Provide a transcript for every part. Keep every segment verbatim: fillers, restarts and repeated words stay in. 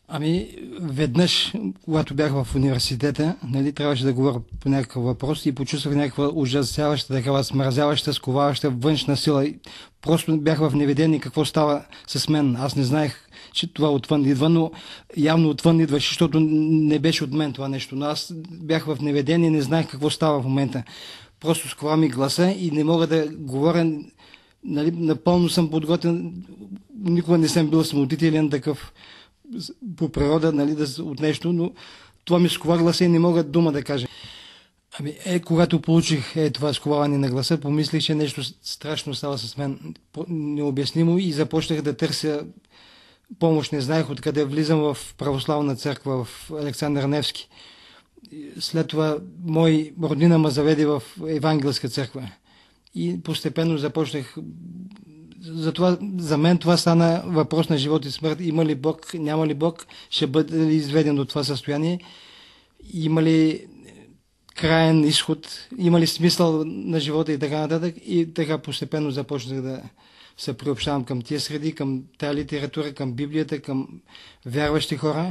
Ами, веднъж, когато бях в университета, нали, трябваше да говоря по някакъв въпрос и почувствах някаква ужасяваща, такава смразяваща, сковаваща външна сила. И просто бях в неведение какво става с мен. Аз не знаех, че това отвън идва, но явно отвън идваше, защото не беше от мен това нещо. Но аз бях в неведение и не знаех какво става в момента. Просто скова ми гласа и не мога да говоря. Нали, напълно съм подготвен. Никога не съм бил самодителен такъв по природа, нали, да, от нещо, но това ми скова гласа и не мога дума да кажа. Ами, е, когато получих е, това сковаване на гласа, помислих, че нещо страшно става с мен, необяснимо, и започнах да търся помощ. Не знаех откъде. Влизам в православна църква в Александър Невски. След това мой роднина ме заведе в евангелска църква. И постепенно започнах. Затова за мен това стана въпрос на живот и смърт. Има ли Бог, няма ли Бог, ще бъде ли изведен от това състояние, има ли краен изход, има ли смисъл на живота и така нататък. И така постепенно започнах да се приобщавам към тия среди, към тая литература, към Библията, към вярващи хора.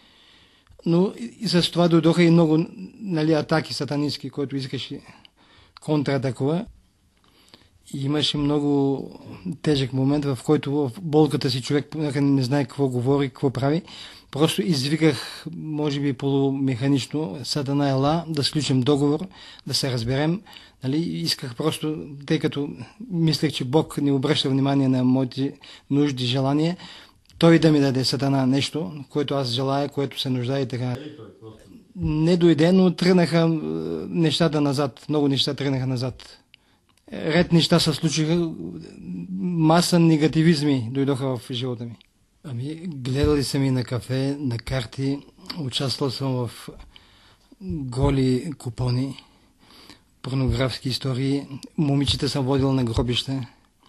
Но и с това дойдоха и много, нали, атаки сатанински, който искаше контратакува. И имаше много тежък момент, в който в болката си човек не знае какво говори, какво прави. Просто извиках, може би полумеханично, Сатана ела, да сключим договор, да се разберем. Нали? Исках просто, тъй като мислех, че Бог не обръща внимание на моите нужди, желания, той да ми даде, Сатана, нещо, което аз желая, което се нуждае и така. Не дойде, но тръгнаха нещата назад. Много неща тръгнаха назад. Ред неща се случиха, маса негативизми дойдоха в живота ми. Ами, гледали съм и на кафе, на карти, участвал съм в голи купони, порнографски истории, момичета съм водил на гробища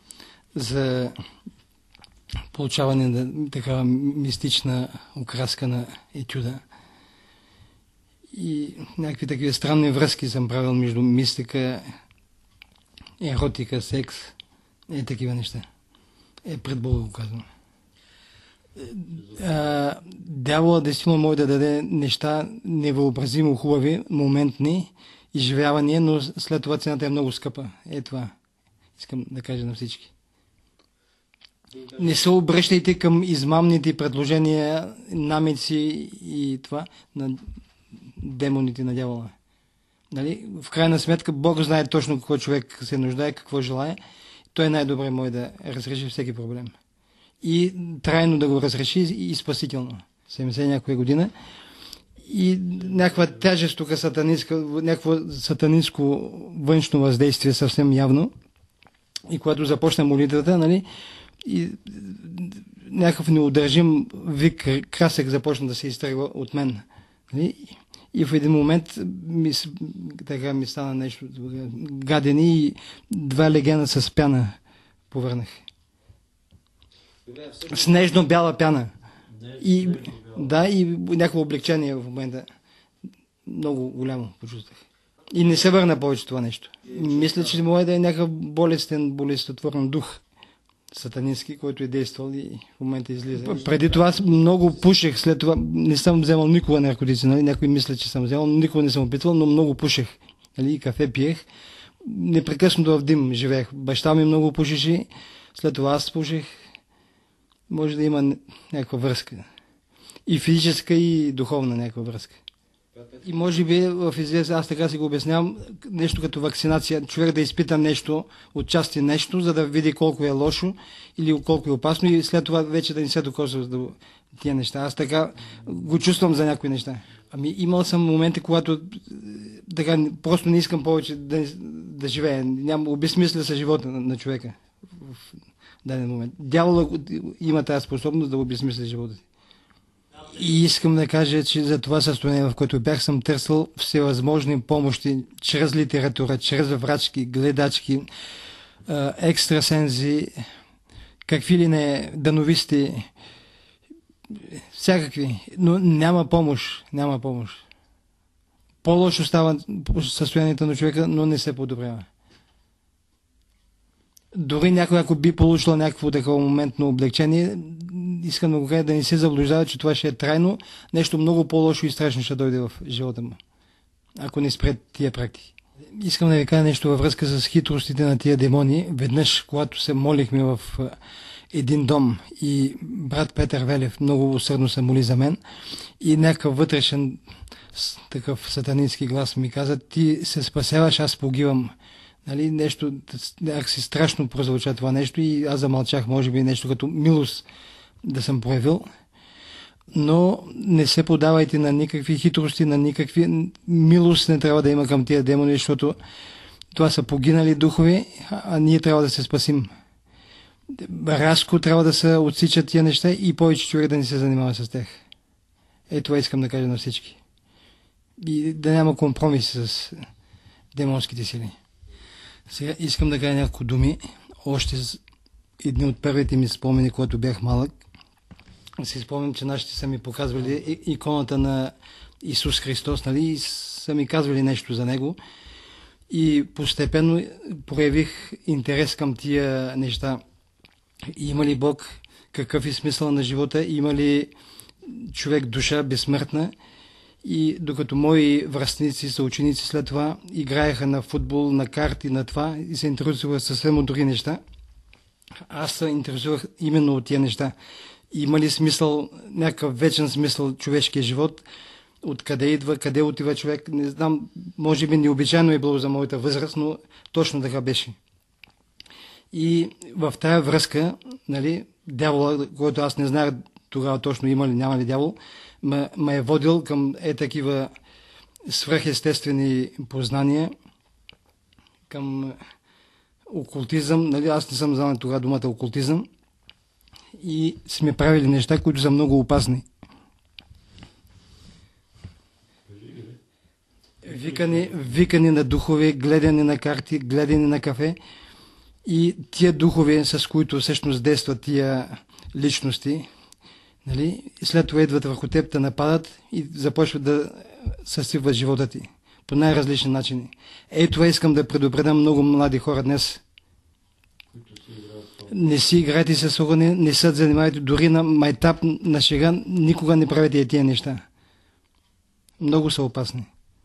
за получаване на такава мистична окраска на етюда. И някакви такива странни връзки съм правил между мистика, еротика, секс, е такива неща. Е, пред Бога го казвам. Дявола действително може да даде неща невъобразимо хубави, моментни изживявания, но след това цената е много скъпа. Е това. Искам да кажа на всички. Не се обръщайте към измамните предложения, намеци и това на демоните на дявола. Нали? В крайна сметка Бог знае точно какво човек се нуждае, какво желае. Той най-добре може да разреши всеки проблем. И трайно да го разреши и спасително. седемдесет някоя година. И някаква тежест тук сатанинска, някакво сатанинско външно въздействие съвсем явно. И когато започна молитвата, нали, и някакъв неудържим вик, красък започна да се изтръгва от мен. Нали? И в един момент ми, така ми стана нещо гадени и два легена с пяна повърнах. Снежно-бяла пяна. И, да, и някакво облегчение в момента. Много голямо почувствах. И не се върна повече това нещо. Мисля, че може да е някакъв болестен, болестотворен дух сатанински, който е действал и в момента излиза. Преди това много пушех, след това не съм вземал никога наркотици, нали? Някой мисля, че съм вземал, но никога не съм опитвал, но много пушех. Нали? И кафе пиех. Непрекъснато в дим живеех. Баща ми много пушеше, след това аз пушех. Може да има някаква връзка. И физическа, и духовна някаква връзка. И може би в известен, аз така си го обяснявам, нещо като вакцинация, човек да изпита нещо, отчасти нещо, за да види колко е лошо или колко е опасно и след това вече да не се докосва до тия неща. Аз така го чувствам за някои неща. Ами имал съм моменти, когато така, просто не искам повече да, да живея. Ням, обезмисля се живота на, на човека в даден момент. Дявола има тази способност да обезмисля живота си. И искам да кажа, че за това състояние, в което бях, съм търсил всевъзможни помощи чрез литература, чрез врачки, гледачки, екстрасензи, какви ли не дановисти, всякакви. Но няма помощ, няма помощ. По-лошо става състоянието на човека, но не се подобрява. Дори някой, ако би получил някакво такова моментно облегчение, искам да го кажа, да не се заблуждава, че това ще е трайно. Нещо много по-лошо и страшно ще дойде в живота му, ако не спред тия практики. Искам да ви кажа нещо във връзка с хитростите на тия демони. Веднъж, когато се молихме в един дом и брат Петър Велев много усърдно се моли за мен и някакъв вътрешен такъв сатанински глас ми каза: ти се спасяваш, аз погивам. Нали, нещо, ако си страшно прозвуча това нещо и аз замълчах, може би нещо като милост да съм проявил. Но не се подавайте на никакви хитрости, на никакви милост не трябва да има към тия демони, защото това са погинали духове, а ние трябва да се спасим. Рязко трябва да се отсичат тия неща и повече човек да не се занимава с тях. Е, това искам да кажа на всички. И да няма компромис с демонските сили. Сега искам да кажа няколко думи. Още с едни от първите ми спомени, когато бях малък. Си спомням, че нашите са ми показвали иконата на Исус Христос, нали, и са ми казвали нещо за него. И постепенно проявих интерес към тия неща. Има ли Бог? Какъв е смисъл на живота? Има ли човек душа безсмъртна? И докато мои връстници, съученици след това играеха на футбол, на карти, на това и се интересувах съвсем от други неща, аз се интересувах именно от тия неща. Има ли смисъл, някакъв вечен смисъл човешкия живот? Откъде идва, къде отива човек? Не знам, може би необичайно е било за моята възраст, но точно така беше. И в тая връзка, нали, дявола, който аз не знаех тогава точно има ли, няма ли дявол, ме, ме е водил към е такива свръхестествени познания, към окултизъм. Нали, аз не съм знал тогава думата окултизъм и сме правили неща, които са много опасни. Викане, викане на духове, гледане на карти, гледане на кафе и тия духове, с които всъщност действат тия личности, нали, след това идват върху теб, да нападат и започват да съсипват живота ти по най-различни начини. Ей, това искам да предупредя много млади хора днес. Не си играйте с огъня, не се занимавайте дори на майтап, на шега, никога не правете тия неща. Много са опасни.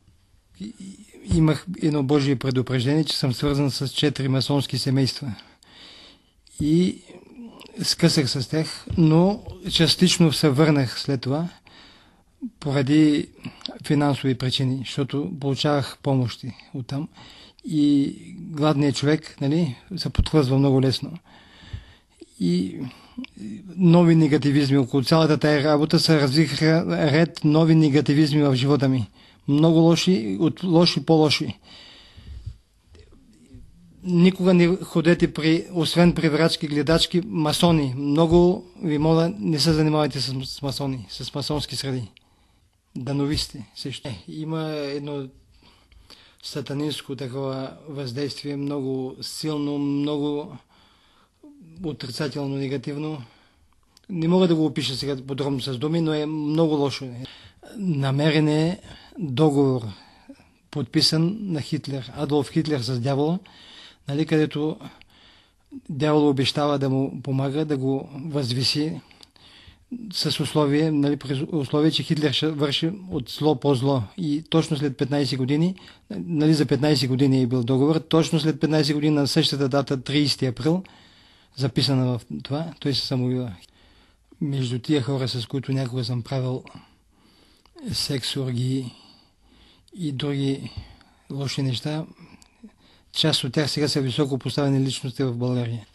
Имах едно Божие предупреждение, че съм свързан с четири масонски семейства. И скъсах с тях, но частично се върнах след това, поради финансови причини, защото получавах помощи оттам. И гладният човек, нали, се подхлъзва много лесно. И нови негативизми около цялата тая работа се развиха ред нови негативизми в живота ми. Много лоши, от лоши по-лоши. Никога не ходете при, освен при врачки, гледачки, масони. Много ви моля, не се занимавайте с, с масони, с масонски среди. Дановисти също. Има едно сатанинско такова въздействие, много силно, много отрицателно, негативно. Не мога да го опиша сега подробно с думи, но е много лошо. Намерен е договор, подписан на Хитлер, Адолф Хитлер с дявола, нали, където дявол обещава да му помага, да го възвиси с условие, нали, при условие, че Хитлер ще върши от зло по зло. И точно след петнайсет години, нали, за петнайсет години е бил договор, точно след петнайсет години на същата дата, трийсети април, записана в това, той се самоубива. Между тия хора, с които някога съм правил секс, оргии и други лоши неща, част от тях сега са високо поставени личности в България.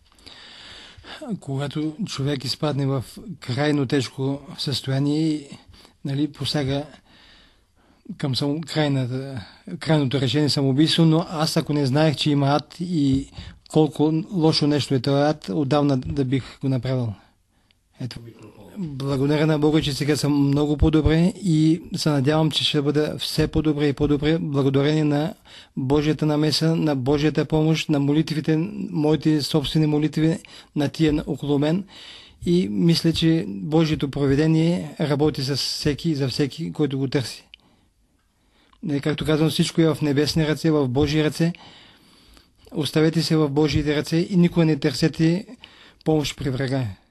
Когато човек изпадне в крайно тежко състояние, нали, посяга към само, крайната, крайното решение самоубийство, но аз ако не знаех, че има ад и колко лошо нещо е този ад, отдавна да бих го направил. Ето. Благодаря на Бога, че сега съм много по-добре и се надявам, че ще бъда все по-добре и по-добре, благодарение на Божията намеса, на Божията помощ, на молитвите, моите собствени молитви, на тия около мен. И мисля, че Божието провидение работи с всеки, за всеки, който го търси. Както казвам, всичко е в небесни ръце, в Божии ръце. Оставете се в Божиите ръце и никога не търсете помощ при врага.